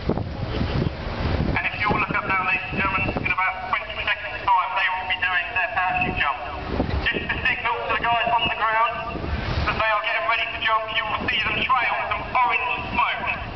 And if you'll look up now, ladies and gentlemen, in about 20 seconds time, they will be doing their parachute jump. Just to signal to the guys on the ground that they are getting ready to jump, you will see them trail some orange smoke.